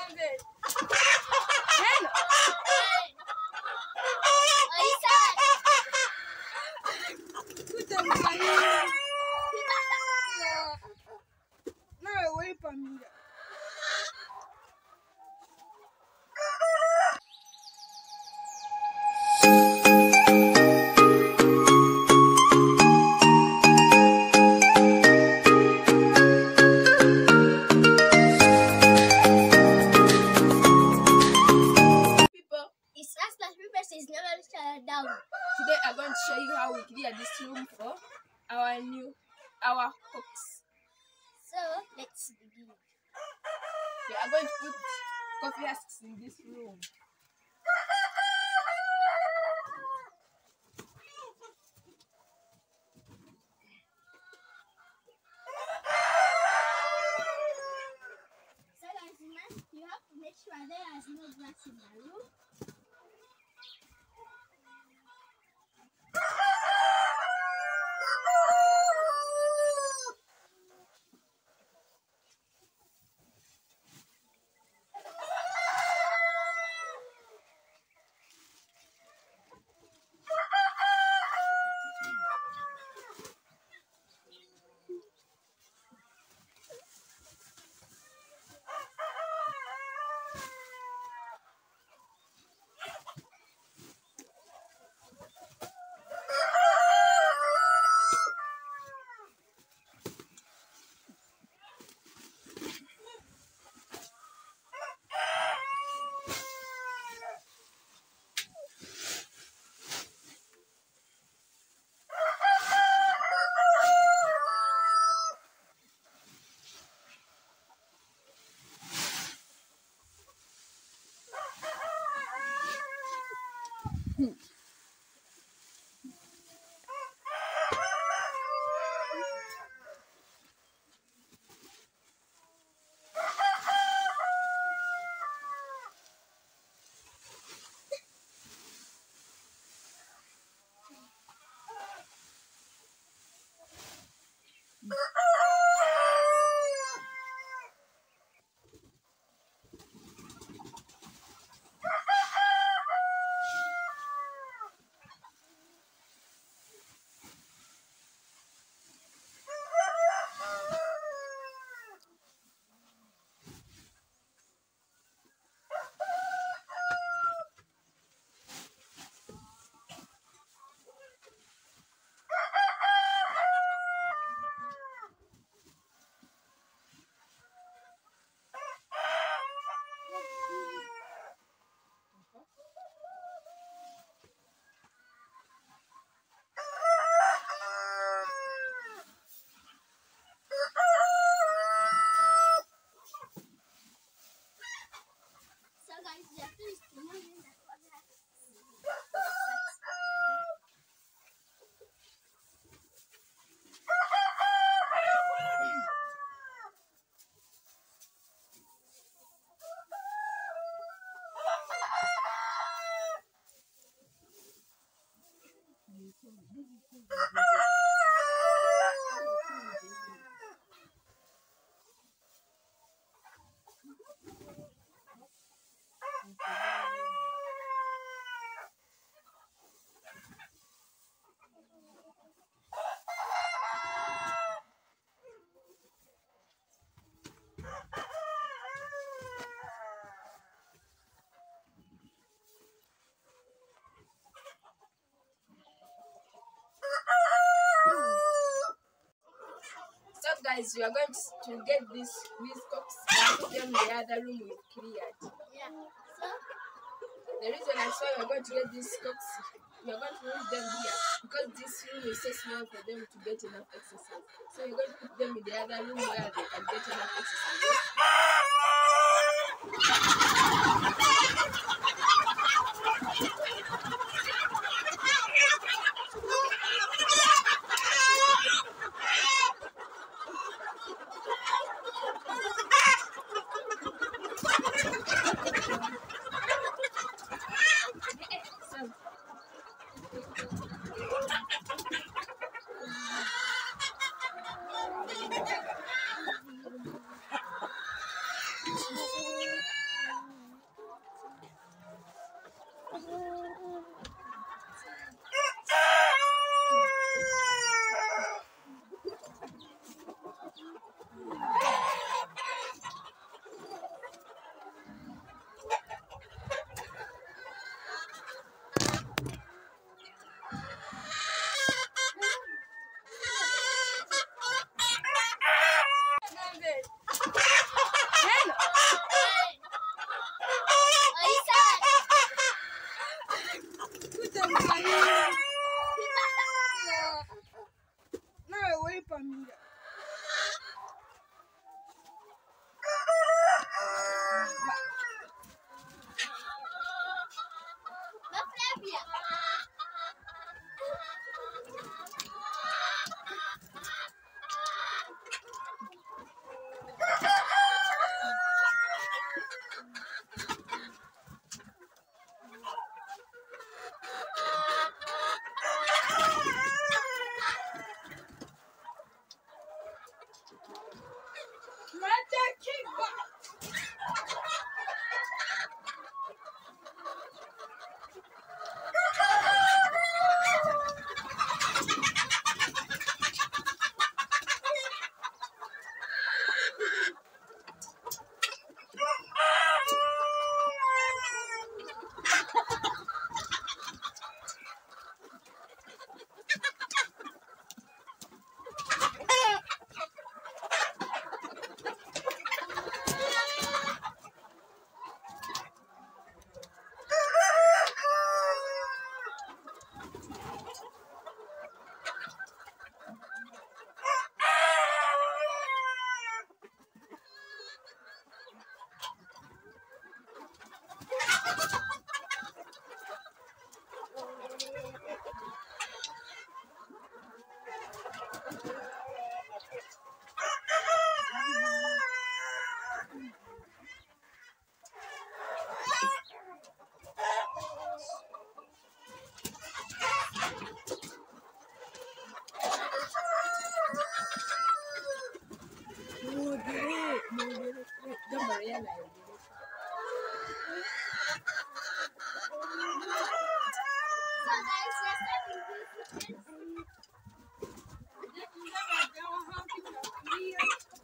Today I'm going to show you how we clear this room for our cooks. So let's begin. We are going to put coffee husks in this room. So guys, you have to make sure there is no grass in the room. So guys, we are going to get these cooks and put them in the other room we've cleared. Yeah. So the reason I say we are going to get these cooks, we are going to move them here because this room is so small for them to get enough exercise. So we're going to put them in the other room where they can get enough exercise. So guys, we're starting this.